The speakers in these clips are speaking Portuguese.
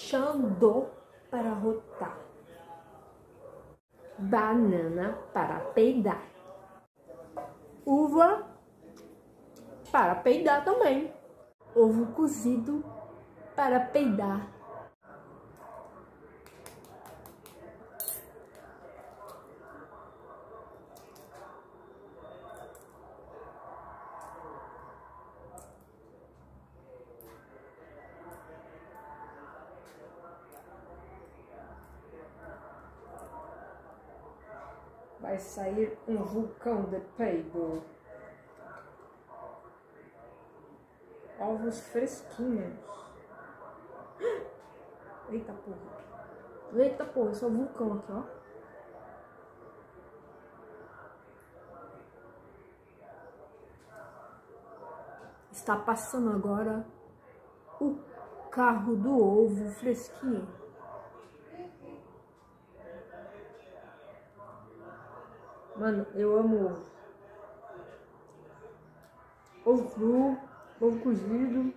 deixando para rotar. Banana para peidar. Uva para peidar também. Ovo cozido para peidar. Vai sair um vulcão de peido. Ovos fresquinhos. Eita porra. Eita porra, esse é o vulcão aqui, ó. Está passando agora o carro do ovo fresquinho. Mano, eu amo ovo. Ovo cru, ovo cozido,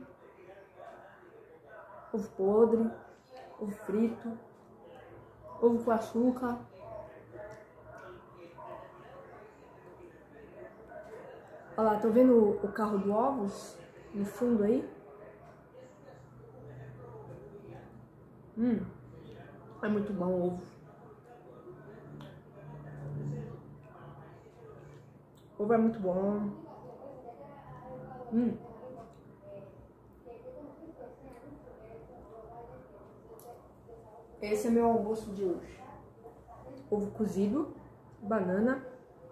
ovo podre, ovo frito, ovo com açúcar. Olha lá, tô vendo o carro do ovos no fundo aí? É muito bom o ovo. Ovo é muito bom. Esse é meu almoço de hoje. Ovo cozido, banana,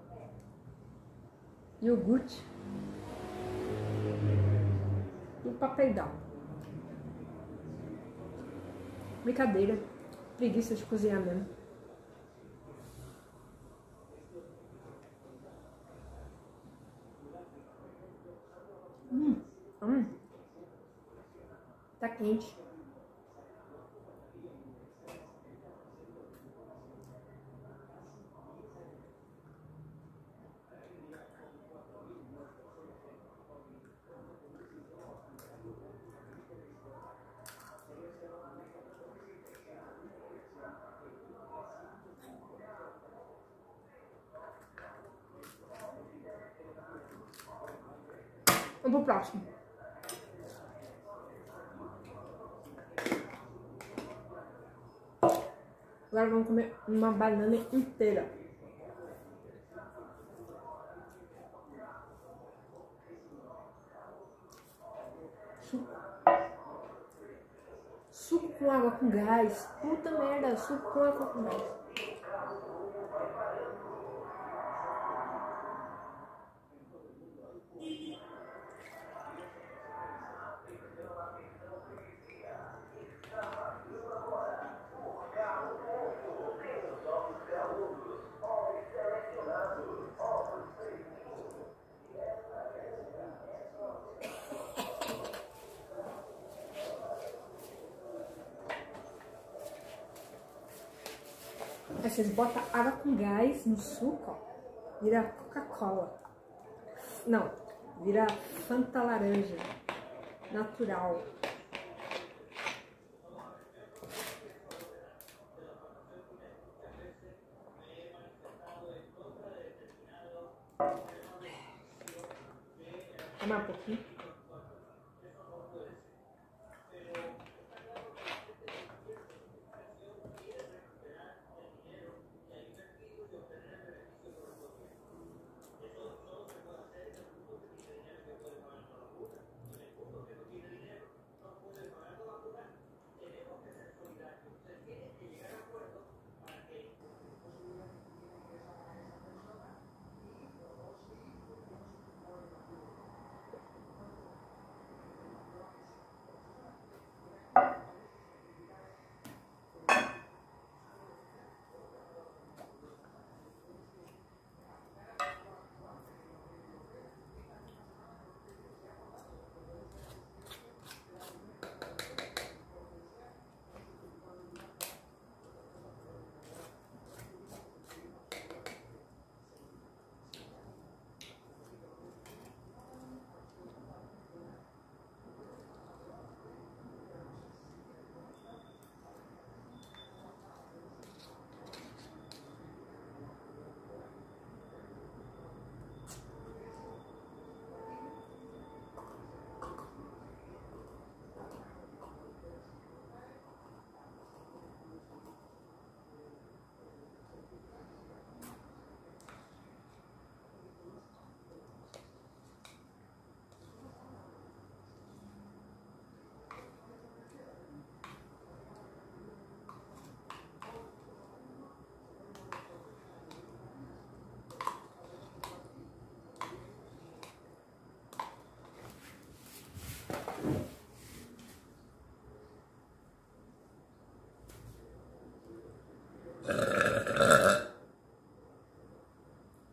iogurte e papelão. Brincadeira, preguiça de cozinhar mesmo. Tá quente. Vamos pro próximo. Agora vamos comer uma banana inteira. Suco com água com gás. Puta merda, suco com água com gás. Aí vocês botam água com gás no suco, ó, vira Coca-Cola. Não, vira Fanta laranja, natural. Tomar um pouquinho.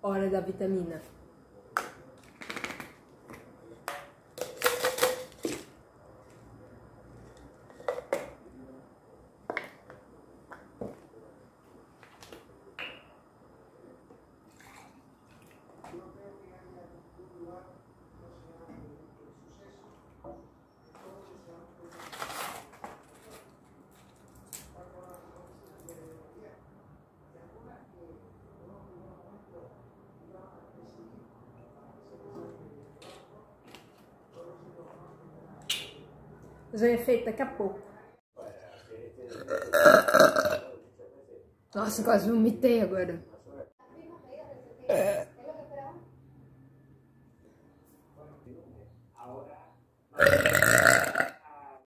Hora da vitamina. Já é feito daqui a pouco. Nossa, quase vomitei agora.